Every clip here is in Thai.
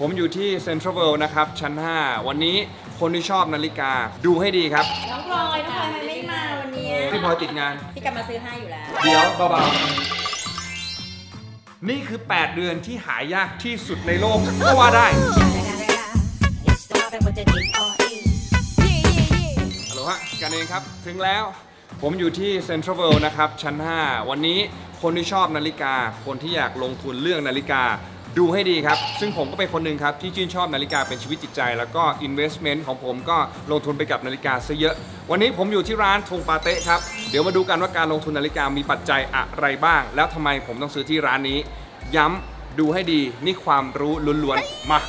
ผมอยู่ที่เซ็นทรัลเวิลด์นะครับชั้น 5 วันนี้คนที่ชอบนาฬิกาดูให้ดีครับน้องพลอยมันไม่มาวันนี้พี่พลอยติดงานพี่กลับมาซื้อให้อยู่แล้วเดี๋ยวเบาๆนี่คือ8 เดือนที่หายากที่สุดในโลกก็ว่าได้ฮัลโหลฮะกันเองครับถึงแล้วผมอยู่ที่เซ็นทรัลเวิลด์นะครับชั้น 5 วันนี้คนที่ชอบนาฬิกาคนที่อยากลงทุนเรื่องนาฬิกาดูให้ดีครับซึ่งผมก็เป็นคนหนึ่งครับที่ชื่นชอบนาฬิกาเป็นชีวิตจิตใจแล้วก็ investment ของผมก็ลงทุนไปกับนาฬิกาซะเยอะวันนี้ผมอยู่ที่ร้านธงปาเต้ครับเดี๋ยวมาดูกันว่าการลงทุนนาฬิกามีปัจจัยอะไรบ้างแล้วทำไมผมต้องซื้อที่ร้านนี้ย้ำดูให้ดีนี่ความรู้ล้วนๆมา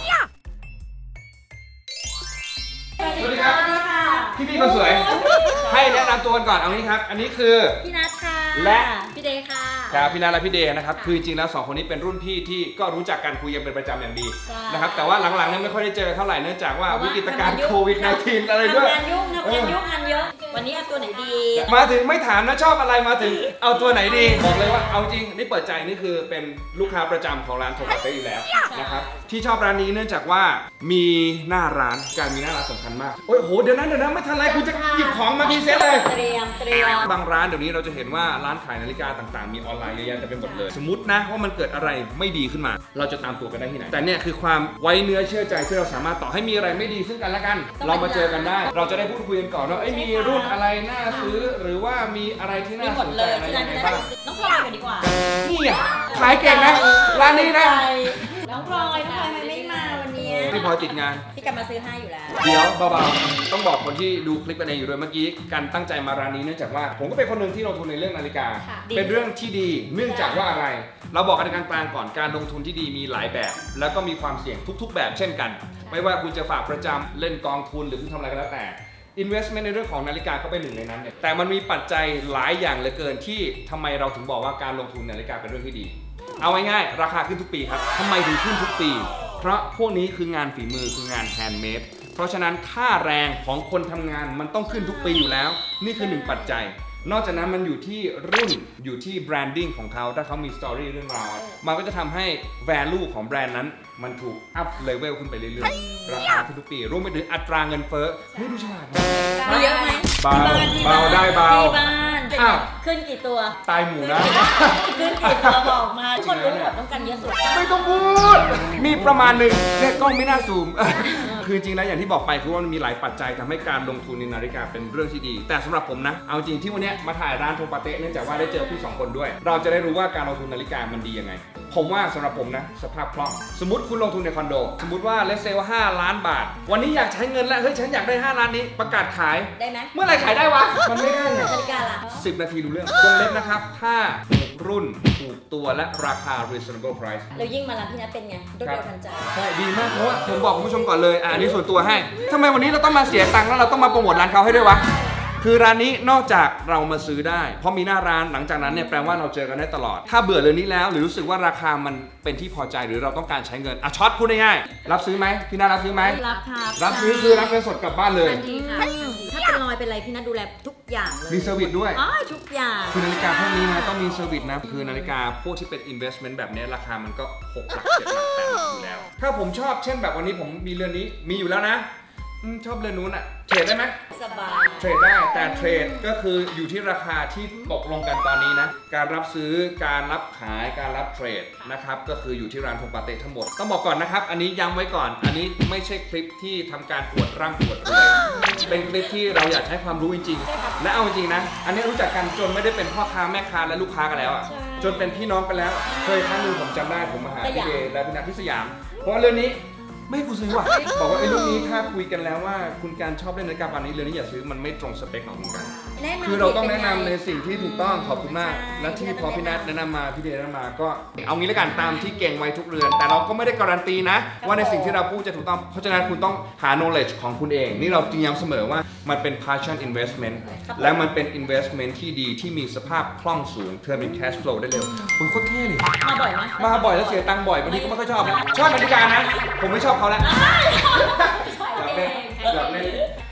สวัสดีครับพี่คนสวยให้แนะนำตัวกันก่อนเอางี้ครับอันนี้คือพี่นัทค่ะและพี่เดย์ค่ะครับพี่นัทและพี่เดย์นะครับคือจริงแล้ว2คนนี้เป็นรุ่นพี่ที่ก็รู้จักกันคุยกันเป็นประจำอย่างดีนะครับแต่ว่าหลังๆเนี่ยไม่ค่อยได้เจอเท่าไหร่เนื่องจากว่าวิกฤตการณ์โควิด-19 อะไรด้วยงานยุ่งงานเยอะวันนี้เอาตัวไหนดีมาถึงไม่ถามนะชอบอะไรมาถึงเอาตัวไหนดีบอกเลยว่าเอาจริงนี่เปิดใจนี่คือเป็นลูกค้าประจำของร้านธงปาเต้อยู่แล้วนะครับที่ชอบร้านนี้เนื่องจากว่ามีหน้าร้านการมีหน้าร้านสำคัญมากโอ้โหเดี๋ยวนั้นไม่ทันไรคุณจะหยิบของมาพรีเซนต์เลยเตรียมบางร้านเดี๋ยวนี้เราจะเห็นว่าร้านขายนาฬิกาต่างๆมีออนไลน์เยอะแยะแต่เป็นหมดเลยสมมตินะว่ามันเกิดอะไรไม่ดีขึ้นมาเราจะตามตัวกันได้ที่ไหนแต่เนี่ยคือความไว้เนื้อเชื่อใจที่เราสามารถต่อให้มีอะไรไม่ดีซึ่งกันและกันเรามาเจอกันได้เราจะได้พูดคุยกันก่อนว่ามีรุ่นอะไรน่าซื้อหรือว่ามีอะไรที่น่าสนใจอะไรยังไงบ้างน้องพลอยกันดีกว่านี่อ่ะขายเก่งนะร้านนี้นะน้องพลอยมันไม่มาวันนี้พี่พลอยติดงานพี่กลับมาซื้อให้อยู่แล้วเดี๋ยวเบาๆต้องบอกคนที่ดูคลิปกันเองอยู่ด้วยเมื่อกี้การตั้งใจมาร้านนี้เนื่องจากว่าผมก็เป็นคนหนึ่งที่ลงทุนในเรื่องนาฬิกาเป็นเรื่องที่ดีเนื่องจากว่าอะไรเราบอกกันในกลางก่อนการลงทุนที่ดีมีหลายแบบแล้วก็มีความเสี่ยงทุกๆแบบเช่นกันไม่ว่าคุณจะฝากประจำเล่นกองทุนหรือคุณทำอะไรก็แล้วแต่ investment ในเรื่องของนาฬิกาก็เป็นหนึ่งในนั้นเนี่ยแต่มันมีปัจจัยหลายอย่างเหลือเกินที่ทำไมเราถึงบอกว่าการลงทุนนาฬิกาเป็นเรื่องที่ดีเอาง่ายๆราคาขึ้นทุกปีครับทำไมถึงขึ้นทุกปีเพราะพวกนี้คืองานฝีมือคืองานแฮนด์เมดเพราะฉะนั้นค่าแรงของคนทำงานมันต้องขึ้นทุกปีอยู่แล้วนี่คือหนึ่งปัจจัยนอกจากนั้นมันอยู่ที่รุ่นอยู่ที่แบรนดิ้งของเขาถ้าเขามีสตอรี่เรื่องราวมันก็จะทำให้ value ของแบรนด์นั้นมันถูกอัพเลเวลขึ้นไปเรื่อยๆราคาขึ้นทุกปีรวมไปถึงอัตราเงินเฟ้อไม่ดูฉลาดมีเยอะไหมเบาได้เบาที่บ้านขึ้นกี่ตัวตายหมูนะขึ้นกี่ตัวบอกมาคนรู้หมดต้องการเยอะสุดไม่ต้องพูดมีประมาณหนึ่งเนี่ยกล้องไม่น่าซูมคือจริงนะอย่างที่บอกไปคือว่ามันมีหลายปัจจัยทำให้การลงทุนในนาฬิกาเป็นเรื่องที่ดีแต่สำหรับผมนะเอาจริงที่วันนี้มาถ่ายร้านธงปาเต้เนื่องจากว่าได้เจอพี่2คนด้วยเราจะได้รู้ว่าการลงทุนนาฬิกามันดียังไงผมว่าสำหรับผมนะสภาพคล่องสมมติคุณลงทุนในคอนโดสมมติว่าเลสเซล5 ล้านบาทวันนี้อยากใช้เงินแล้วเฮ้ยฉันอยากได้5 ล้านนี้ประกาศขายได้ไหมเมื่อไรขายได้วะมันไม่ได้ไงนาฬิกาล่ะ 10 นาทีรู้เรื่องวงเล็บนะครับถ้ารุ่นถูกตัวและราคา reasonable price แล้วยิ่งมาร้านพี่นัทเป็นไงรวดเร็วทันใจใช่ดีมากเพราะว่าผมบอกคุณผู้ชมก่อนเลยอันนี้ส่วนตัวให้ทำไมวันนี้เราต้องมาเสียตังค์แล้วเราต้องมาโปรโมทร้านเขาให้ด้วยวะคือร้านนี้นอกจากเรามาซื้อได้เพราะมีหน้าร้านหลังจากนั้นเนี่ยแปลว่าเราเจอกันได้ตลอดถ้าเบื่อเรื่องนี้แล้วหรือรู้สึกว่าราคามันเป็นที่พอใจหรือเราต้องการใช้เงินช็อตพูดง่ายๆรับซื้อไหมพี่นัทรับซื้อไหมรับค่ะรับซื้อคือรับเงินสดกลับบ้านเลยทันทีค่ะถ้าเป็นรอยเป็นอะไรพี่นัทดูแลทุกอย่างเลยมีเซอร์วิสด้วยทุกอย่างคือนาฬิกาพวกนี้นะต้องมีเซอร์วิสนะคือนาฬิกาพวกที่เป็น investment แบบนี้ราคามันก็6 หลัก 7 หลัก 8 หลักอยู่แล้วถ้าผมชอบเช่นแบบวันนี้ผมมีเรือนนี้มีอยู่แล้วนะชอบเรือนนู้นอะเทรดได้ไหมสบายเทรดได้แต่เทรดก็คืออยู่ที่ราคาที่ตกลงกันตอนนี้นะการรับซื้อการรับขายการรับเทรดนะครับก็คืออยู่ที่ร้านธงปาเต้ทั้งหมดต้องบอกก่อนนะครับอันนี้ย้ำไว้ก่อนอันนี้ไม่ใช่คลิปที่ทำการอวดร่ำอวดรวยเป็นคลิปที่เราอยากให้ความรู้จริงๆและเอาจริงนะอันนี้รู้จักกันจนไม่ได้เป็นพ่อค้าแม่ค้าและลูกค้ากันแล้วอ่ะจนเป็นพี่น้องกันแล้วเคยครั้งนึงผมจำได้ผมมาหาพี่เดย์และพี่นัทที่สยามเพราะเรื่องนี้ไม่กูซื้อว่ะบอกว่าไอ้รุ่นนี้ถ้าคุยกันแล้วว่าคุณการชอบเล่นนาฬิกาปานนี้เลยนี่อย่าซื้อมันไม่ตรงสเปคของคุณการคือเราต้องแนะนำในสิ่งที่ถูกต้องขอบคุณมากและที่พอพี่นัทแนะนำมาพี่เดย์แนะนำมาก็เอางี้แล้วกันตามที่เก่งไว้ทุกเรือนแต่เราก็ไม่ได้การันตีนะว่าในสิ่งที่เราพูดจะถูกต้องเพราะฉะนั้นคุณต้องหา knowledge ของคุณเองนี่เราจริงย้ำเสมอว่ามันเป็น passion investment และมันเป็น investment ที่ดีที่มีสภาพคล่องสูงเธอเป็น cash flow ได้เร็วคุณโคตรเท่เลยมาบ่อยไหมมาบ่อยแล้วเสียตังค์บ่อยบางทีก็ไม่ค่อยชอบนาฬิกานะผมไม่ชอบเขาแล้วอยากเล่น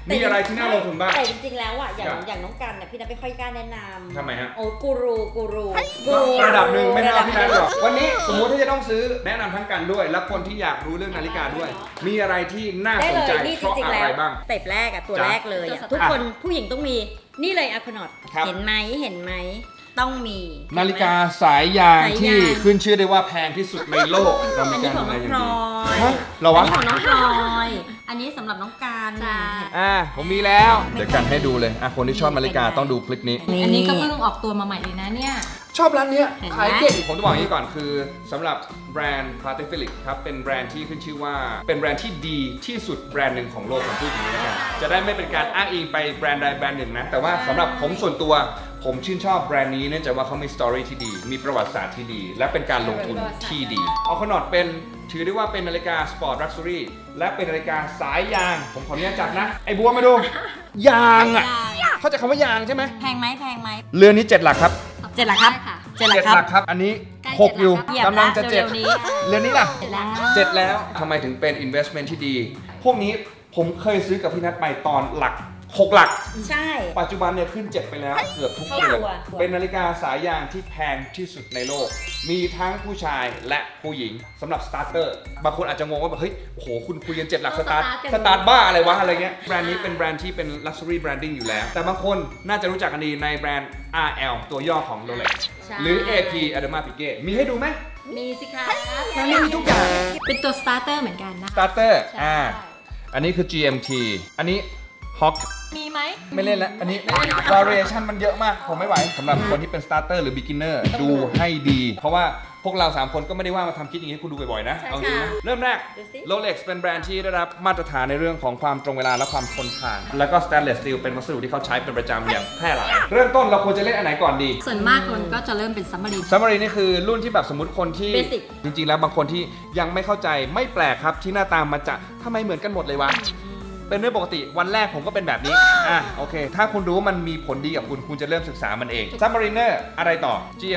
มีอะไรที่น่าลงทุนบ้างแต่จริงๆแล้วอ่ะอย่างน้องกันเนี่ยพี่นัทไม่ค่อยกล้าแนะนำทำไมฮะโอ้กูรูระดับหนึ่งไม่เท่าพี่นัทหรอกวันนี้สมมติถ้าจะต้องซื้อแนะนำทั้งกันด้วยและคนที่อยากรู้เรื่องนาฬิกาด้วยมีอะไรที่น่าสนใจเพราะอะไรบ้างเต็ปแรกอ่ะตัวแรกเลยทุกคนผู้หญิงต้องมีนี่เลยอะคอนอตเห็นไหมต้องมีนาฬิกาสายยางที่ขึ้นชื่อได้ว่าแพงที่สุดในโลกอันนี้ของน้องพลอยอันนี้ของน้องพลอยอันนี้สำหรับน้องการผมมีแล้วเดี๋ยวกันให้ดูเลยคนที่ชอบนาฬิกาต้องดูคลิปนี้อันนี้ก็เพิ่งออกตัวมาใหม่เลยนะเนี่ยชอบร้านนี้ขายเก่งผมจะบอกอย่างนี้ก่อนคือสำหรับแบรนด์ Patek Philippe ครับเป็นแบรนด์ที่ขึ้นชื่อว่าเป็นแบรนด์ที่ดีที่สุดแบรนด์หนึ่งของโลกผมพูดอย่างนี้นะครับจะได้ไม่เป็นการอ้างอิงไปแบรนด์ใดแบรนด์หนึ่งนะแต่ว่าสำหรับผมส่วนตัวผมชื่นชอบแบรนด์นี้เนื่องจากว่าเขามีสตอรี่ที่ดีมีประวัติศาสตร์ที่ดีและเป็นการลงทุนที่ดีอัลคอนอตเป็นถือได้ว่าเป็นนาฬิกาสปอร์ตลักชัวรี่และเป็นนาฬิกาสายยางผมขออนุญาตจับนะไอ้บัวมาดูยางอ่ะเข้าใจคำว่ายางใช่ไหมแพงไหมเรือนนี้7 หลักครับ 7 หลักครับ7 หลักครับอันนี้6อยู่กำลังจะ7เรือนนี้ล่ะ7แล้วทำไมถึงเป็น investment ที่ดีพวกนี้ผมเคยซื้อกับพี่นัทไปตอนหลัก6 หลักใช่ปัจจุบันเนี่ยขึ้น7ไปแล้วเกือบทุกเดือนเป็นนาฬิกาสายยางที่แพงที่สุดในโลกมีทั้งผู้ชายและผู้หญิงสำหรับสตาร์เตอร์บางคนอาจจะงงว่าแบบเฮ้ยโหคุณคุยกัน7 หลักสตาร์บ้าอะไรวะอะไรเงี้ยแบรนด์นี้เป็นแบรนด์ที่เป็น luxury branding อยู่แล้วแต่บางคนน่าจะรู้จักกันดีในแบรนด์ RL ตัวย่อของ Rolex หรือ AP Audemars Piguet มีให้ดูไหมมีสิคะมันมีทุกอย่างเป็นตัว starter เหมือนกันนะ starter อันนี้คือ GMT อันนี้ฮอกมีไหมไม่เล่นแล้วอันนี้ variation มันเยอะมากผมไม่ไหวสำหรับคนที่เป็น starter หรือ beginner ดูให้ดีเพราะว่าพวกเรา3คนก็ไม่ได้ว่ามาทำคลิปอย่างนี้ให้คุณดูบ่อยๆนะเอาจริงนะเริ่มแรก Rolex เป็นแบรนด์ที่ได้รับมาตรฐานในเรื่องของความตรงเวลาและความทนทานแล้วก็ stainless steel เป็นวัสดุที่เขาใช้เป็นประจำอย่างแพร่หลายเริ่มต้นเราควรจะเล่นอันไหนก่อนดีส่วนมากคนก็จะเริ่มเป็น Submarine นี่คือรุ่นที่แบบสมมติคนที่จริงๆแล้วบางคนที่ยังไม่เข้าใจไม่แปลกครับที่หน้าตามันจะทำไมเหมือนกันหมดเลยวะเป็นเรื่องปกติวันแรกผมก็เป็นแบบนี้โอเคถ้าคุณรู้ว่ามันมีผลดีกับคุณจะเริ่มศึกษามันเอง Submariner อะไรต่อ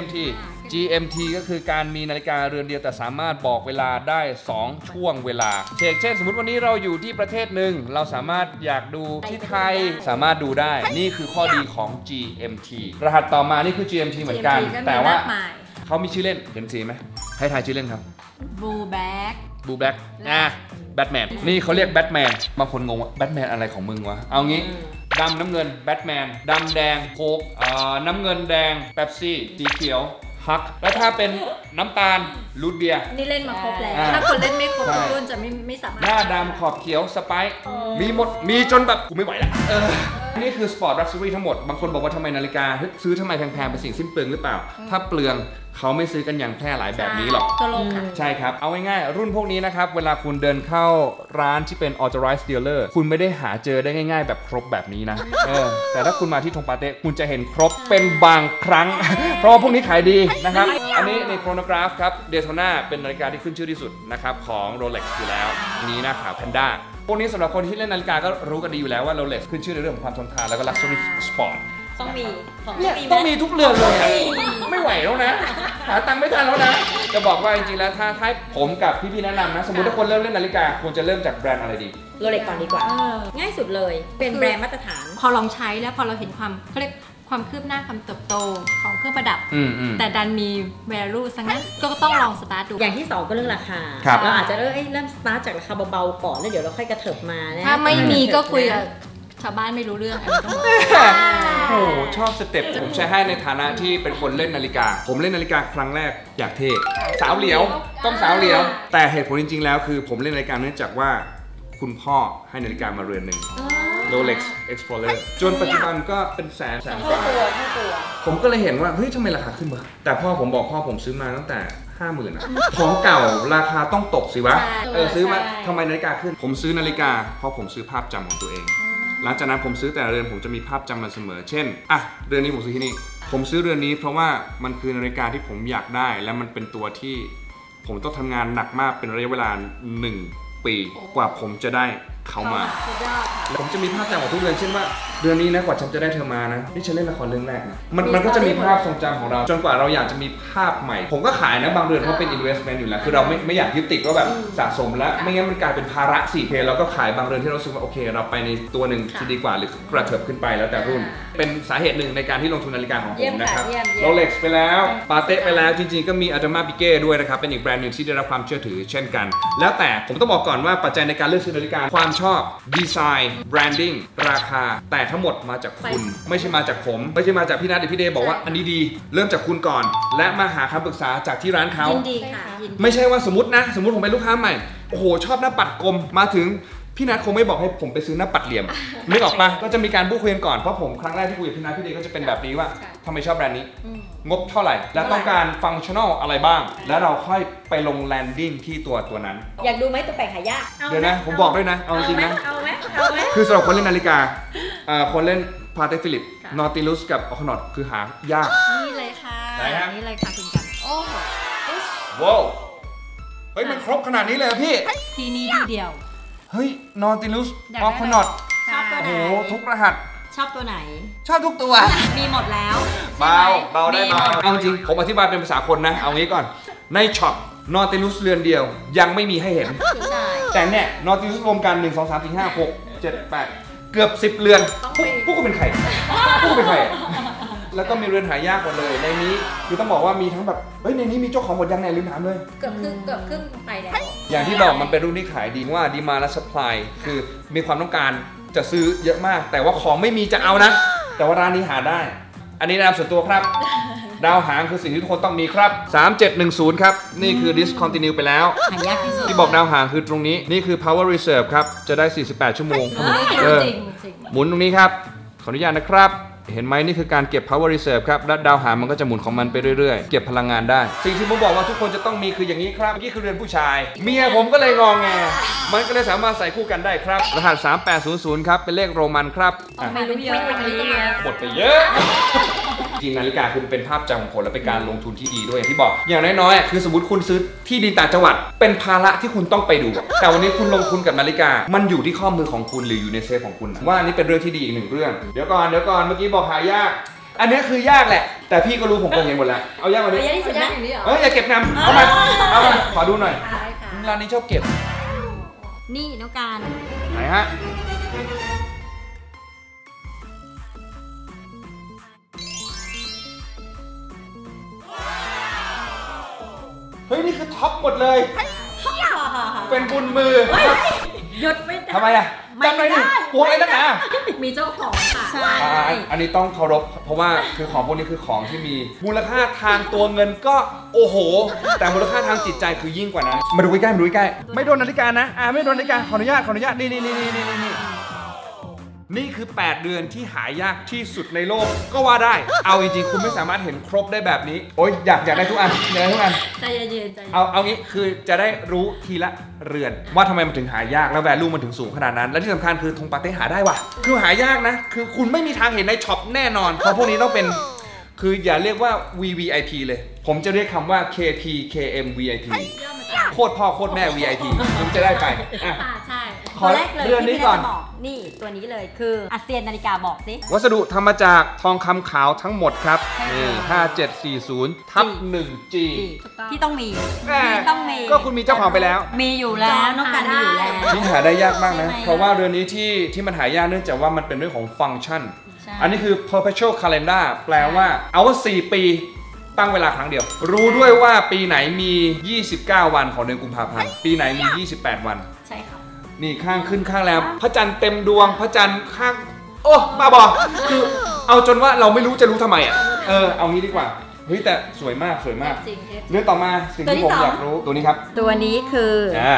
GMT ก็คือการมีนาฬิกาเรือนเดียวแต่สามารถบอกเวลาได้2ช่วงเวลาเช่นสมมติวันนี้เราอยู่ที่ประเทศหนึ่งเราสามารถอยากดูที่ไทยสามารถดูได้นี่คือข้อดีของ GMT รหัสต่อมานี่คือ GMT เหมือนกันแต่ว่าเขามีชื่อเล่นเห็นสีไหมให้ทายชื่อเล่นครับ Blue Black แบทแมนนี่เขาเรียกแบทแมนบางคนงงว่าแบทแมนอะไรของมึงวะเอางี้ดำน้ำเงินแบทแมนดำแดงโค้กน้ำเงินแดงเป๊ปซี่สีเขียวฮักแล้วถ้าเป็นน้ำตาลรูทเบียร์นี่เล่นมาครบแล้วถ้าคนเล่นไม่ครบรุ่นจะไม่สามารถหน้าดำขอบเขียวสไปซ์มีหมดมีจนแบบกูไม่ไหวแล้วนี่คือสปอร์ตลักชัวรี่ทั้งหมดบางคนบอกว่าทำไมนาฬิกาซื้อทำไมแพงๆเป็นสิ่งสิ้นเปลืองหรือเปล่าถ้าเปลืองเขาไม่ซื้อกันอย่างแพร่หลายแบบนี้หรอกใช่ครับเอาง่ายๆรุ่นพวกนี้นะครับเวลาคุณเดินเข้าร้านที่เป็น authorized dealer คุณไม่ได้หาเจอได้ง่ายๆแบบครบแบบนี้นะแต่ถ้าคุณมาที่ทงปาเต้คุณจะเห็นครบเป็นบางครั้งเพราะพวกนี้ขายดีนะครับอันนี้ในโครโนกราฟครับ Daytona เป็นนาฬิกาที่ขึ้นชื่อที่สุดนะครับของ Rolex อยู่แล้วนี้หน้าขาว Panda พวกนี้สำหรับคนที่เล่นนาฬิกาก็รู้กันดีอยู่แล้วว่า Rolex ขึ้นชื่อในเรื่องของความทนทานแล้วก็ luxury sport ต้องมีต้องมีทุกเรือนเลยไม่ไหวแล้วนะหาตังค์ไม่ทันแล้วนะจะบอกว่าจริงๆแล้วถ้าผมกับพี่ๆแนะนำนะสมมติถ้าคนเริ่มเล่นนาฬิกาควรจะเริ่มจากแบรนด์อะไรดีโรเล็กก่อนดีกว่าง่ายสุดเลยเป็นแบรนด์มาตรฐานพอลองใช้แล้วพอเราเห็นเขาเรียกความคืบหน้าความเติบโตของเครื่องประดับแต่ดันมี value ซะงั้นก็ต้องลองสตาร์ทดูอย่างที่2ก็เรื่องราคาเราอาจจะเริ่มสตาร์ทจากราคาเบาๆก่อนแล้วเดี๋ยวเราค่อยกระเถิบมานะถ้าไม่มีก็คุยกับชาวบ้านไม่รู้เรื่องอันนี้ต้องโอ้ชอบสเต็ปผมใช้ให้ในฐานะที่เป็นคนเล่นนาฬิกาผมเล่นนาฬิกาครั้งแรกอยากเท่สาวเหลียวต้องสาวเหลียวแต่เหตุผลจริงๆแล้วคือผมเล่นนาฬิกาเนื่องจากว่าคุณพ่อให้นาฬิกามาเรือนหนึ่ง Rolex Explorer จนปัจจุบันก็เป็นแสนกว่าผมก็เลยเห็นว่าเฮ้ยทำไมราคาขึ้นวะแต่พ่อผมบอกพ่อผมซื้อมาตั้งแต่50,000นะของเก่าราคาต้องตกสิวะซื้อมาทำไมนาฬิกาขึ้นผมซื้อนาฬิกาเพราะผมซื้อภาพจำของตัวเองหลังจากนั้นผมซื้อแต่เรือนผมจะมีภาพจำมาเสมอเช่นเรือนนี้ผมซื้อที่นี่ผมซื้อเรือนนี้เพราะว่ามันคือนาฬิกาที่ผมอยากได้และมันเป็นตัวที่ผมต้องทำงานหนักมากเป็นระยะเวลา1 ปีกว่าผมจะได้เขามาแล้วผมจะมีภาพจำของทุกเรือนเช่นว่าเดือนนี้นะกว่าฉันจะได้เธอมานะนี่ฉันเล่นละครเรื่องแรกนะมันก็จะมีภาพทรงจำของเราจนกว่าเราอยากจะมีภาพใหม่ผมก็ขายนะบางเดือนเพราะเป็น investment อยู่แล้วคือเราไม่อยากยึดติดว่าแบบสะสมแล้วไม่งั้นมันกลายเป็นภาระ4เพเราก็ขายบางเดือนที่เราสึกว่าโอเคเราไปในตัวหนึ่งที่ดีกว่าหรือกระเถิบขึ้นไปแล้วแต่รุ่นเป็นสาเหตุหนึ่งในการที่ลงทุนนาฬิกาของผมนะครับโรเล็กซ์ไปแล้วปาเต้ไปแล้วจริงๆก็มีอัลตามาปิเก้ด้วยนะครับเป็นอีกแบรนด์หนึ่งที่ได้รับความเชื่อถือเช่นกันแล้วแต่ผมต้องบอกก่อนว่าปัจจัยในการเลือกซื้อนาฬิกาความชอบดีไซน์แบรนดิ้งราคาแต่ทั้งหมดมาจากคุณไม่ใช่มาจากผมไม่ใช่มาจากพี่นัทหรือพี่เดย์บอกว่าอันนี้ดีเริ่มจากคุณก่อนและมาหาคำปรึกษาจากที่ร้านเขายินดีค่ะไม่ใช่ว่าสมมติผมเป็นลูกค้าใหม่โอ้โหชอบหน้าปัดกลมมาถึงพี่นัทคงไม่บอกให้ผมไปซื้อหน้าปัดเหลี่ยมนึกออกปะก็จะมีการพูดคุยกันก่อนเพราะผมครั้งแรกที่คุยกับพี่นัทพี่เดย์ก็จะเป็นแบบนี้ว่าทำไมชอบแบรนด์นี้งบเท่าไหร่และต้องการฟังก์ชั่นอลอะไรบ้างแล้วเราค่อยไปลงแลนดิ้งที่ตัวนั้นอยากดูไหมตัวแปลงหายากเดี๋ยวนะผมบอกด้วยนะเอาจริงนะเอาไหมคือสำหรับคนเล่นนาฬิกาคนเล่นพาเต้ฟิลิปนอติลุสกับออคอนอตคือหายากนี่เลยค่ะนี่เลยค่ะคุณกันโอ้โหว้าวเฮ้ยมันครบขนาดนี้เลยพี่ที่นี่ที่เดียวเฮ้ยนอติลุสออคอนอตชอบตัวไหนโอ้โหทุกรหัสชอบตัวไหนชอบทุกตัวมีหมดแล้วเบาได้เบาเอาจริงผมอธิบายเป็นภาษาคนนะเอางี้ก่อนในช็อปนอติลุสเรือนเดียวยังไม่มีให้เห็นแต่เนี่ยนอติลุสรวมกัน1 2 3 4 5 6 7 8เกือบ10เรือนพวกกูเป็นใครแล้วก็มีเรือนหายากหมดเลยในนี้คือต้องบอกว่ามีทั้งแบบเฮ้ยในนี้มีเจ้าของหมดยังไงลืมถามเลยเกือบครึ่งไปแล้วอย่างที่บอกมันเป็นรุ่นที่ขายดีว่าดีมาและซัพพลายคือมีความต้องการจะซื้อเยอะมากแต่ว่าของไม่มีจะเอานะแต่ว่าร้านนี้หาได้อันนี้นำส่วนตัวครับดาวหางคือสิ่งที่ทุกคนต้องมีครับ3710ครับนี่คือ discontinue ไปแล้วหายากที่สุดที่บอกดาวหางคือตรงนี้นี่คือ power reserve ครับจะได้48ชั่วโมงหมุนตรงนี้ครับขออนุญาตนะครับเห็นไหมนี่คือการเก็บ power reserve ครับและดาวหางมันก็จะหมุนของมันไปเรื่อยๆเก็บพลังงานได้สิ่งที่ผมบอกว่าทุกคนจะต้องมีคืออย่างนี้ครับนี่คือเรือนผู้ชายเมียผมก็เลยงองแงมันก็เลยสามารถใส่คู่กันได้ครับรหัส3800ครับเป็นเลขโรมันครับไม่รู้เยอะหมดไปเยอะจริงนาฬิกาคือเป็นภาพจำของคนและเป็นการลงทุนที่ดีด้วยอย่างที่บอกอย่างน้อยๆคือสมมติคุณซื้อที่ดินต่างจังหวัดเป็นภาระที่คุณต้องไปดูแต่วันนี้คุณลงทุนกับนาฬิกามันอยู่ที่ข้อมือของคุณหรืออยู่ในเซฟของคุณว่านี่เป็นเรื่องที่ดีอีกหนึ่งเรื่องเดี๋ยวก่อนเมื่อกี้บอกหายากอันนี้คือยากแหละแต่พี่ก็รู้ผมก็เห็นหมดแล้วเอายากกว่านี้อย่าเก็บงำเอามาขอดูหน่อยร้านนี้ชอบเก็บนี่น้องการไหนฮะเฮ้ยนี่คือท็อปหมดเลยเป็นบุญมือหยุดไม่ได้ทำไมอะจำเลยดิปวดเลยนักหนามีเจ้าของค่ะใช่อันนี้ต้องเคารพเพราะว่าคือของพวกนี้คือของที่มีมูลค่าทางตัวเงินก็โอ้โหแต่มูลค่าทางจิตใจคือยิ่งกว่านั้นมาดูใกล้ไม่โดนนาฬิกานะไม่โดนนาฬิกาขออนุญาตนี่นี่คือ8เดือนที่หายากที่สุดในโลกก็ว่าได้เอาจริงๆคุณไม่สามารถเห็นครบได้แบบนี้โอ๊ยอยากได้ทุกอันใจเย็นเอางี้คือจะได้รู้ทีละเรือนว่าทำไมมันถึงหายากแล้วแวลูมันถึงสูงขนาดนั้นและที่สำคัญคือธงปาเต้หาได้ว่ะคือหายากนะคือคุณไม่มีทางเห็นในช็อปแน่นอนเพราะพวกนี้ต้องเป็นคืออย่าเรียกว่า VVIP เลยผมจะเรียกคำว่า KPKM VIP โคตรพ่อโคตรแม่ VIP ผมจะได้ไปใช่ตัวแรกเลยที่พี่ได้จะบอกนี่ตัวนี้เลยคืออาเซียนนาฬิกาบอกสิวัสดุทำมาจากทองคำขาวทั้งหมดครับนี่5740/1G ที่ต้องมีก็คุณมีเจ้าของไปแล้วมีอยู่แล้วน้องกันมีอยู่แล้วนี่หาได้ยากมากนะเพราะว่าเรือนนี้ที่มันหายากเนื่องจากว่ามันเป็นเรื่องของฟังก์ชันอันนี้คือ perpetual calendar แปลว่าเอาว่า4 ปีตั้งเวลาครั้งเดียวรู้ด้วยว่าปีไหนมี29วันของเดือนกุมภาพันธ์ปีไหนมี28วันใช่ค่ะนี่ข้างขึ้นข้างแล้วพระจันทร์เต็มดวงพระจันทร์ข้างโอ้บ้าบอคือเอาจนว่าเราไม่รู้จะรู้ทำไมอ่ะเอางี้ดีกว่าเฮ้ยแต่สวยมากเรื่องต่อมาสิ่งที่ผมอยากรู้ตัวนี้ครับตัวนี้คือ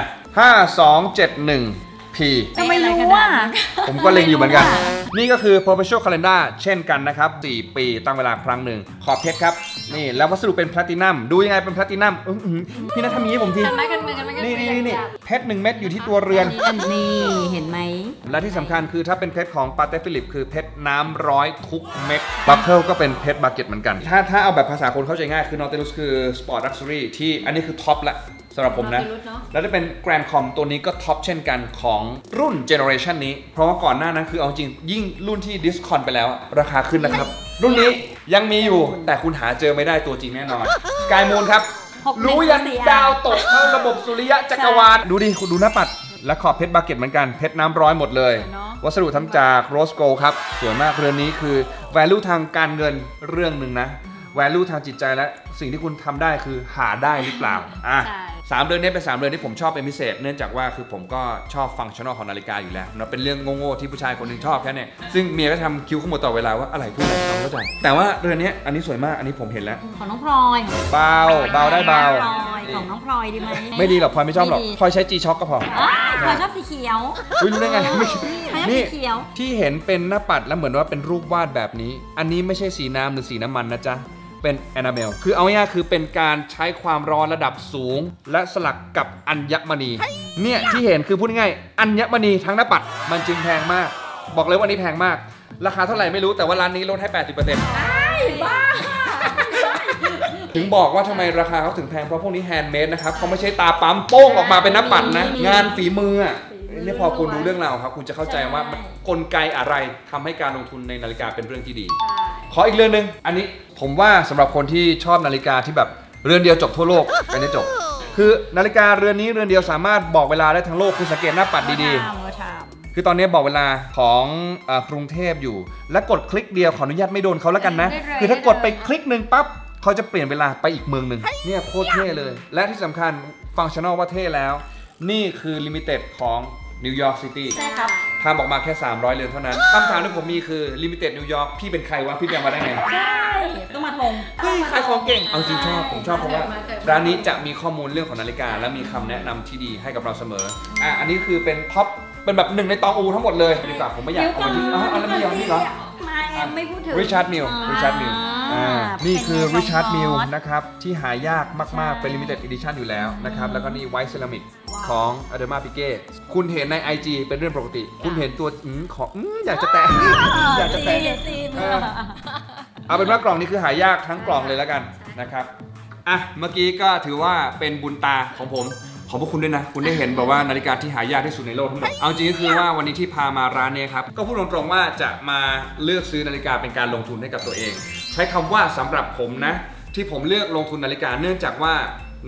5271P ทำไมรู้ว่าผมก็เล็งอยู่เหมือนกันนี่ก็คือ perpetual calendar เช่นกันนะครับ4 ปีตั้งเวลาครั้งหนึ่งขอบเพชรครับนี่แล้ววัสดุเป็นแพลตินัมดูยังไงเป็นแพลตินัมพี่นัททำอย่างนี้ผมทีนี่เพชร1 เม็ดอยู่ที่ตัวเรือนนี่เห็นไหมและที่สำคัญคือถ้าเป็นเพชรของปาเต้ฟิลิปคือเพชรน้ำร้อยทุกเม็ดบัคเกิลก็เป็นเพชรบาเก็ตเหมือนกันถ้าเอาแบบภาษาคนเข้าใจง่ายคือนอติลุสคือสปอร์ตลักชัวรี่ที่อันนี้คือท็อปละสำหรับผมนะแล้วจะเป็น Grand Com ตัวนี้ก็ท็อปเช่นกันของรุ่นเจเนอเรชันนี้เพราะว่าก่อนหน้านั้นคือเอาจริงยิ่งรุ่นที่ Discon ไปแล้วราคาขึ้นนะครับรุ่นนี้ยังมีอยู่แต่คุณหาเจอไม่ได้ตัวจริงแน่นอน Sky Moon ครับรู้ยันดาวตกเข้าระบบสุริยะจักรวาลดูดิคุณดูหน้าปัดและขอบเพชรบาเก็ตเหมือนกันเพชรน้ำร้อยหมดเลยวัสดุทำจากโรสโกลครับสวยมากเรือนนี้คือ value ทางการเงินเรื่องหนึ่งนะ value ทางจิตใจและสิ่งที่คุณทำได้คือหาได้หรือเปล่า3 เดือนนี้เป็น3 เดือนที่ผมชอบเป็นพิเศษเนื่องจากว่าคือผมก็ชอบฟังก์ชันของนาฬิกาอยู่แล้วนะเป็นเรื่องโง่ๆที่ผู้ชายคนหนึ่งชอบแค่นี้ซึ่งเมียก็ทำคิ้วขมวดต่อเวลาว่าอะไรพูดอะไรน้องเข้าใจแต่ว่าเรือนนี้อันนี้สวยมากอันนี้ผมเห็นแล้วของน้องพลอยเบาได้เบาของน้องพลอยดีไหมไม่ดีหรอกพลอยไม่ชอบหรอกพลอยใช้ G-Shock ก็พอพลอยชอบสีเขียวรู้ได้ไงนี่ที่เห็นเป็นหน้าปัดแล้วเหมือนว่าเป็นรูปวาดแบบนี้อันนี้ไม่ใช่สีน้ำหรือสีน้ำมันนะจ๊ะเป็นแอนาเมลคือเอาง่ายๆคือเป็นการใช้ความร้อนระดับสูงและสลักกับอัญมณีเนี่ยที่เห็นคือพูดง่ายๆอัญมณีทั้งหน้าปัดมันจึงแพงมากบอกเลยว่านี้แพงมากราคาเท่าไหร่ไม่รู้แต่ว่าร้านนี้ลดให้ 80% บ้าถึงบอกว่าทำไมราคาเขาถึงแพงเพราะพวกนี้แฮนด์เมดนะครับเขาไม่ใช่ตาปั๊มโป้งออกมาเป็นหน้าปัดนะงานฝีมือนี่พอคุณดูเรื่องราวครับคุณจะเข้าใจว่ากลไกอะไรทำให้การลงทุนในนาฬิกาเป็นเรื่องที่ดีขออีกเรื่องนึงอันนี้ผมว่าสำหรับคนที่ชอบนาฬิกาที่แบบเรือนเดียวจบทั่วโลกอันนี้จบคือนาฬิกาเรือนนี้เรือนเดียวสามารถบอกเวลาได้ทั้งโลกคุณสังเกตหน้าปัดดีๆคือตอนนี้บอกเวลาของกรุงเทพอยู่และกดคลิกเดียวขออนุญาตไม่โดนเขาแล้วกันนะคือถ้ากดไปคลิกหนึ่งปั๊บเขาจะเปลี่ยนเวลาไปอีกเมืองหนึ่งเนี่ยโคตรเท่เลยและที่สำคัญฟังก์ชันนอลว่าเท่แล้วนี่คือลิมิเต็ดของนิวยอร์กซิตี้ใช่ครับทำออกมาแค่300 เรือนเท่านั้นคำถามที่ผมมีคือลิมิเต็ดนิวยอร์กพี่เป็นใครวะพี่ยังมาได้ไงใช่ต้องมาทงขายของเก่งเอาจริงผมชอบเพราะว่าร้านนี้จะมีข้อมูลเรื่องของนาฬิกาและมีคำแนะนำที่ดีให้กับเราเสมออันนี้คือเป็นท็อปเป็นแบบ1ในตองอูทั้งหมดเลยดีกว่าผมไม่อยากเอาที่แล้วไม่ยอมนี่เหรอไม่พูดถึงริชาร์ดมิลนี่คือริชาร์ดมิลนะครับที่หายากมากๆเป็น Limited Edition อยู่แล้วนะครับแล้วก็นี่ไวท์เซรามิกของอเดมาปิเก้คุณเห็นใน IG เป็นเรื่องปกติคุณเห็นตัวของอยากจะแตะเอาเป็นว่ากล่องนี้คือหายากทั้งกล่องเลยแล้วกันนะครับเมื่อกี้ก็ถือว่าเป็นบุญตาของผมขอบพระคุณด้วยนะคุณได้เห็นแบบว่านาฬิกาที่หายากที่สุดในโลกทั้งหมดเอาจริงก็คือว่าวันนี้ที่พามาร้านนี้ครับก็พูดตรงๆว่าจะมาเลือกซื้อนาฬิกาเป็นการลงทุนให้กับตัวเองใช้คำว่าสำหรับผมนะที่ผมเลือกลงทุนนาฬิกาเนื่องจากว่า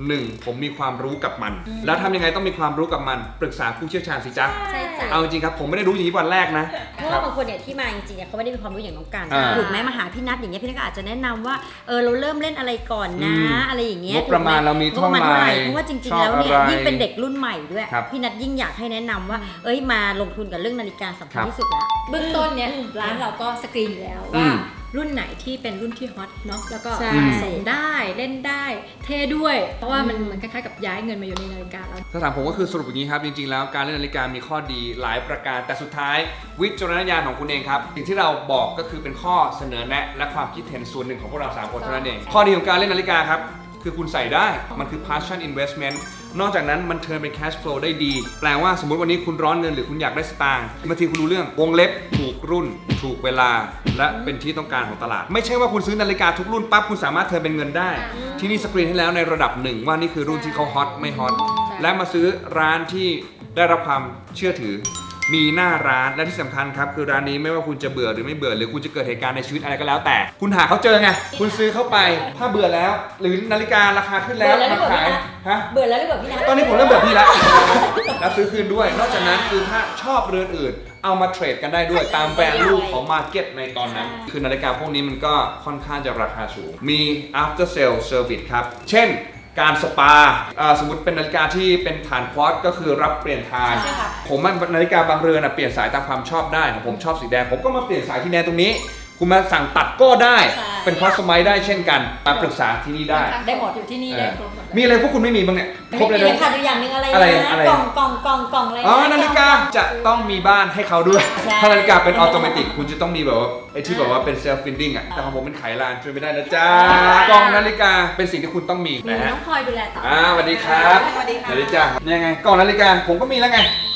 1ผมมีความรู้กับมันแล้วทำยังไงต้องมีความรู้กับมันปรึกษาผู้เชี่ยวชาญสิจ๊ะใช่จ้ะเอาจริงครับผมไม่ได้รู้อย่างนี้วันแรกนะเพราะว่าบางคนเนี่ยที่มาจริงๆเขาไม่ได้มีความรู้อย่างน้องกันถูกไหมมาหาพี่นัทอย่างเงี้ยพี่นัทก็อาจจะแนะนำว่าเราเริ่มเล่นอะไรก่อนนะอะไรอย่างเงี้ยงบประมาณเรามีเท่าไหร่เพราะว่าจริงๆแล้วเนี่ยยิ่งเป็นเด็กรุ่นใหม่ด้วยพี่นัทยิ่งอยากให้แนะนำว่ามาลงทุนกับเรื่องนาฬิกาสำคัญที่สุดแล้วเบื้องต้นเนี่ยร้านเราก็สกรีนอยู่แล้วว่ารุ่นไหนที่เป็นรุ่นที่ฮอตเนาะแล้วก็ส่งได้เล่นได้เท่ด้วยเพราะว่ามันคล้ายๆกับย้ายเงินมาอยู่ในนาฬิกาแล้วถ้าถามผมก็คือสรุปอย่างนี้ครับจริงๆแล้วการเล่นนาฬิกามีข้อดีหลายประการแต่สุดท้ายวิจารณญาณของคุณเองครับสิ่งที่เราบอกก็คือเป็นข้อเสนอแนะและความคิดเห็นส่วนหนึ่งของพวกเรา3 คนเท่านั้นเองข้อดีของการเล่นนาฬิกาครับคือคุณใส่ได้มันคือ passion investment นอกจากนั้นมันเทิร์นเป็น cash flow ได้ดีแปลว่าสมมติวันนี้คุณร้อนเงินหรือคุณอยากได้สตางค์บางทีคุณรู้เรื่องวงเล็บถูกรุ่นถูกเวลาและเป็นที่ต้องการของตลาดไม่ใช่ว่าคุณซื้อนาฬิกาทุกรุ่นปั๊บคุณสามารถเทิร์นเป็นเงินได้ที่นี่สกรีนให้แล้วในระดับหนึ่งว่านี่คือรุ่นที่เขาฮอตไม่ฮอตและมาซื้อร้านที่ได้รับความเชื่อถือมีหน้าร้านและที่สำคัญครับคือร้านนี้ไม่ว่าคุณจะเบื่อหรือไม่เบื่อหรือคุณจะเกิดเหตุการณ์ในชีวิตอะไรก็แล้วแต่คุณหาเขาเจอไงคุณซื้อเข้าไปถ้าเบื่อแล้วหรือนาฬิการาคาขึ้นแล้วมาขายเบื่อแล้วหรือเปล่าพี่นะตอนนี้ผมเริ่มเบื่อพี่แล้วรับซื้อคืนด้วยนอกจากนั้นคือถ้าชอบเรือนอื่นเอามาเทรดกันได้ด้วยตามแวลูของมาร์เก็ตในตอนนั้นคือนาฬิกาพวกนี้มันก็ค่อนข้างจะราคาสูงมี after sale service ครับเช่นการสปาสมมติเป็นนาฬิกาที่เป็นฐานควอตก็คือรับเปลี่ยนทานผมนาฬิกาบางเรือนเปลี่ยนสายตามความชอบได้ผมชอบสีแดงผมก็มาเปลี่ยนสายที่แดงตรงนี้คุณมาสั่งตัดก็ได้เป็นคอสตอมไมซ์ได้เช่นกันมาปรึกษาที่นี่ได้หมดอยู่ที่นี่ได้ครบหมดมีอะไรพวกคุณไม่มีบ้างเนี่ยครบเลยนะขาดอยู่อย่างนึงอะไรกล่องอะไรนาฬิกาจะต้องมีบ้านให้เขาด้วยถ้านาฬิกาเป็นออโตเมติกคุณจะต้องมีแบบว่าไอ้ที่แบบว่าเป็นเซลฟ์ฟินดิ้งแต่ของผมเป็นไขลานช่วยไม่ได้นะจ๊ะกล่องนาฬิกาเป็นสิ่งที่คุณต้องมีนะฮะน้องพลอยดูแลต่อสวัสดีครับสวัสดีจ้ะยังไงกล่องนาฬิกาผมก็มีแล้วไง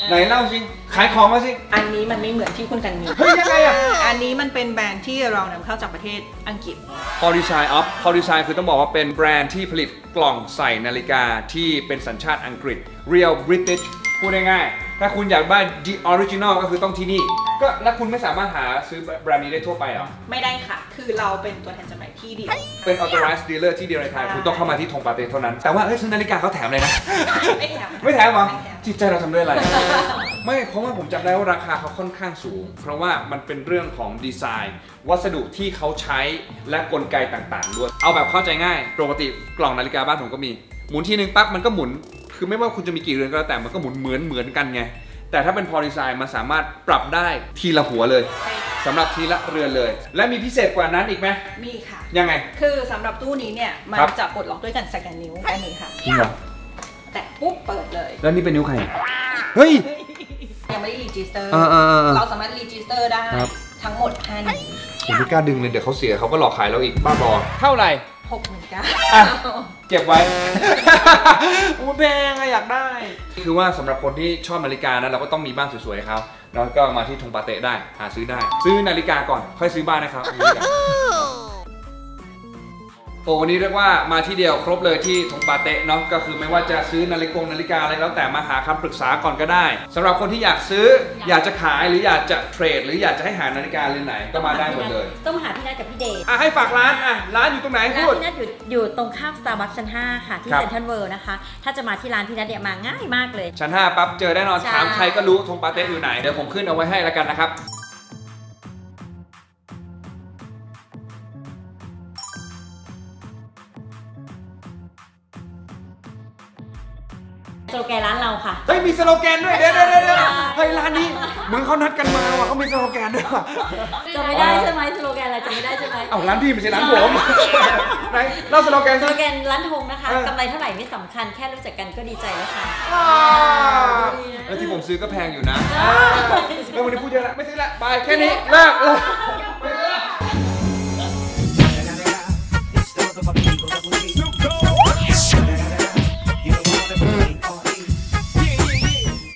ไหนเล่าสิขายของมาสิอันนี้มันไม่เหมือนที่คุณกันมีเฮ้ยยังไงอ่ะอันนี้มันเป็นแบรนด์ที่เรานำเข้าจากประเทศอังกฤษ Polysign Up Polysign คือต้องบอกว่าเป็นแบรนด์ที่ผลิตกล่องใส่นาฬิกาที่เป็นสัญชาติอังกฤษ Real British พูดง่ายๆถ้าคุณอยากได้ The Original ก็คือต้องที่นี่ก็แล้วคุณไม่สามารถหาซื้อแบรนด์นี้ได้ทั่วไปหรอไม่ได้ค่ะคือเราเป็นตัวแทนจำหน่ายที่เดียวเป็น Authorized Dealer ที่เดียวในไทยคุณต้องเข้ามาที่ธงปาเต้เท่านั้นแต่ว่าซื้อนาฬิกาเขาแถมเลยนะไม่แถมหรอจิตใจเราทำด้วยอะไรไม่เพราะว่าผมจำได้ว่าราคาเขาค่อนข้างสูงเพราะว่ามันเป็นเรื่องของดีไซน์วัสดุที่เขาใช้และกลไกต่างๆด้วยเอาแบบเข้าใจง่ายปกติกล่องนาฬิกาบ้านผมก็มีหมุนทีนึงปั๊บมันก็หมุนคือไม่ว่าคุณจะมีกี่เรือนก็แล้วแต่มันก็หมุนเหมือนกันไงแต่ถ้าเป็น Polysign มันสามารถปรับได้ทีละหัวเลยสำหรับทีละเรือนเลยและมีพิเศษกว่านั้นอีกไหมมีค่ะยังไงคือสำหรับตู้นี้เนี่ยมันจะปลดล็อกด้วยการสแกนนิ้วแค่นี้ค่ะจริงเหรอแตะปุ๊บเปิดเลยแล้วนี่เป็นนิ้วใครเฮ้ยยังไม่ได้รีจิสเตอร์เราสามารถรีจิสเตอร์ได้ทั้งหมด5นิ้วผมไม่กล้าดึงเลยเดี๋ยวเขาเสียเขาก็หลอกขายเราอีกบ้าบอเท่าไหร่ 69,000 เก็บไว้แพงอยากได้คือว่าสำหรับคนที่ชอบนาฬิกานะเราก็ต้องมีบ้านสวยๆเขาแล้วก็มาที่ธงปาเต้ได้หาซื้อได้ซื้อนาฬิกาก่อนค่อยซื้อบ้านนะครับโอ้นี่เรียกว่ามาที่เดียวครบเลยที่ธงปาเต้เนาะก็คือไม่ว่าจะซื้อนาฬิกาอะไรแล้วแต่มาหาคำปรึกษาก่อนก็ได้สำหรับคนที่อยากซื้ออยากจะขายหรืออยากจะเทรดหรืออยากจะให้หานาฬิกาเรือนไหนก็มาได้หมดเลยต้องมาหาพี่นัทกับพี่เดชให้ฝากร้านร้านอยู่ตรงไหนพูดพี่นัทอยู่ตรงข้าม Starbucks ชั้น 5 ค่ะที่เซ็นทรัลเวิลด์นะคะถ้าจะมาที่ร้านพี่นัทเนี่ยมาง่ายมากเลยชั้น 5ปั๊บเจอแน่นอนถามใครก็รู้ธงปาเต้อยู่ไหนเดี๋ยวผมขึ้นเอาไว้ให้แล้วกันนะครับสโลแกนร้านเราค่ะเฮ้ยมีสโลแกนด้วยเดี๋ยวเฮ้ยร้านนี้เหมือนเขานัดกันมาว่ะเขามีสโลแกนด้วยว่ะจะไม่ได้ใช่ไหมสโลแกนอะไรจะไม่ได้ใช่ไหมร้านพี่ไม่ใช่ร้านผมไหนเล่าสโลแกนร้านธงนะคะกำไรเท่าไหร่ไม่สำคัญแค่รู้จักกันก็ดีใจแล้วค่ะแล้วที่ผมซื้อก็แพงอยู่นะแล้ววันนี้พูดเยอะแล้วไม่ซื้อละไปแค่นี้เลิก